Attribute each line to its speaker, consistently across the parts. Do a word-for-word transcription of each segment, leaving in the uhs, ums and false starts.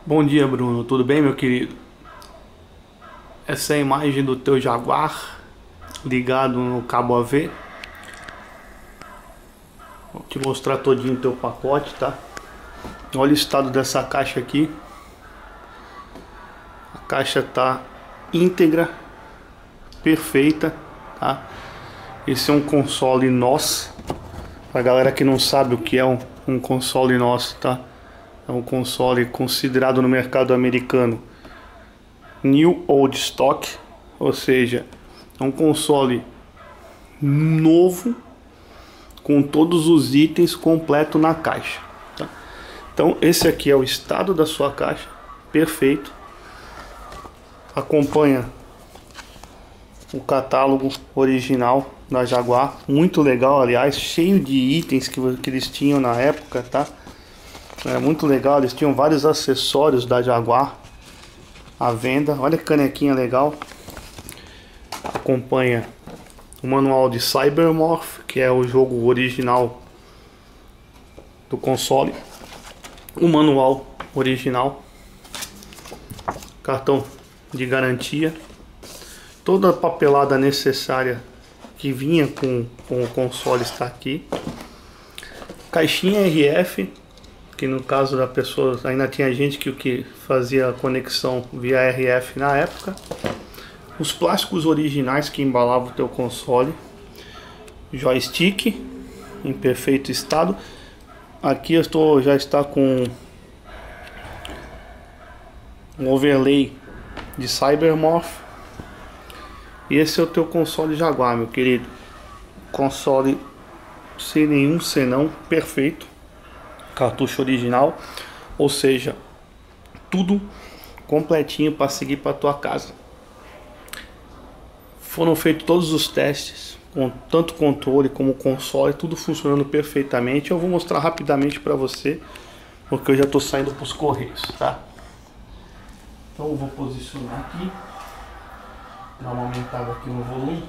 Speaker 1: Bom dia, Bruno. Tudo bem, meu querido? Essa é a imagem do teu Jaguar ligado no cabo A V. Vou te mostrar todinho o teu pacote, tá? Olha o estado dessa caixa aqui. A caixa tá íntegra, perfeita, tá? Esse é um console nosso. Pra galera que não sabe o que é um, um console nosso, tá? É um console considerado no mercado americano New Old Stock, ou seja, é um console novo com todos os itens completo na caixa, tá? Então esse aqui é o estado da sua caixa, perfeito. Acompanha o catálogo original da Jaguar, muito legal, aliás, cheio de itens que, que eles tinham na época, tá? É muito legal, eles tinham vários acessórios da Jaguar à venda. Olha que canequinha legal. Acompanha o manual de Cybermorph, que é o jogo original do console. O manual original, cartão de garantia, toda a papelada necessária que vinha com, com o console está aqui. Caixinha R F, que no caso da pessoa, ainda tinha gente que, que fazia a conexão via R F na época. Os plásticos originais que embalavam o teu console. Joystick em perfeito estado. Aqui eu estou, já está com um overlay de Cybermorph. E esse é o teu console Jaguar, meu querido. Console sem nenhum senão, perfeito. Cartucho original, ou seja, tudo completinho para seguir para tua casa. Foram feitos todos os testes, com tanto controle como console, tudo funcionando perfeitamente. Eu vou mostrar rapidamente para você, porque eu já estou saindo para os correios, tá? Então eu vou posicionar aqui, dar uma aumentada aqui no volume.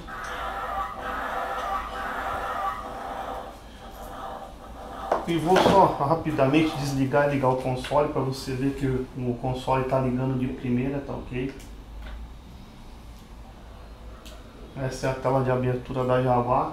Speaker 1: E vou só rapidamente desligar e ligar o console para você ver que o console está ligando de primeira, tá ok? Essa é a tela de abertura da Jaguar.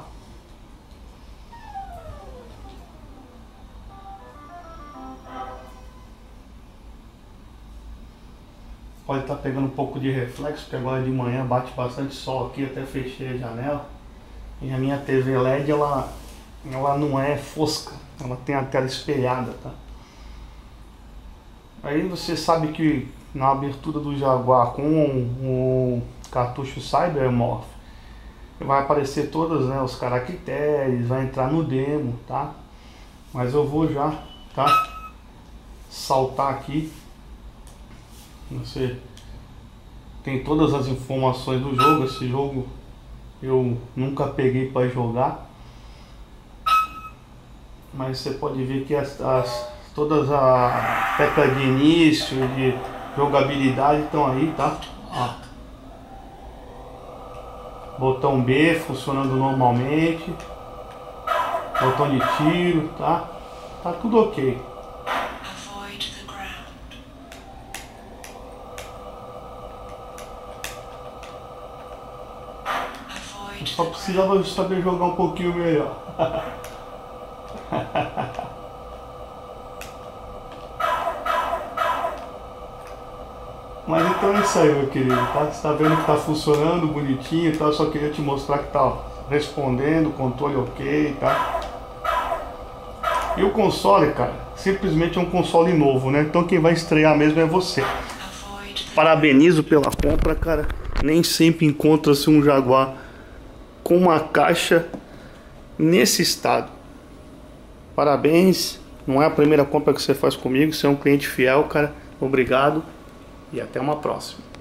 Speaker 1: Pode estar pegando um pouco de reflexo, porque agora de manhã bate bastante sol aqui, até fechei a janela. E a minha T V L E D, ela, ela não é fosca, ela tem a tela espelhada, tá? Aí você sabe que na abertura do Jaguar com o cartucho Cybermorph vai aparecer todas, né, os caracteres, vai entrar no demo, tá? Mas eu vou já, tá? Saltar aqui. Você tem todas as informações do jogo. Esse jogo eu nunca peguei para jogar, mas você pode ver que as, as todas a tecla de início, de jogabilidade estão aí, tá? Ó. Botão B funcionando normalmente, botão de tiro, tá? Tá tudo ok. Eu só precisava saber jogar um pouquinho melhor. Mas então é isso aí, meu querido, tá? Você tá vendo que tá funcionando bonitinho, tá? Eu só queria te mostrar que tá respondendo, controle ok, tá? E o console, cara, simplesmente é um console novo, né? Então quem vai estrear mesmo é você. Parabenizo pela compra, cara. Nem sempre encontra-se um Jaguar com uma caixa nesse estado. Parabéns. Não é a primeira compra que você faz comigo. Você é um cliente fiel, cara. Obrigado. E até uma próxima.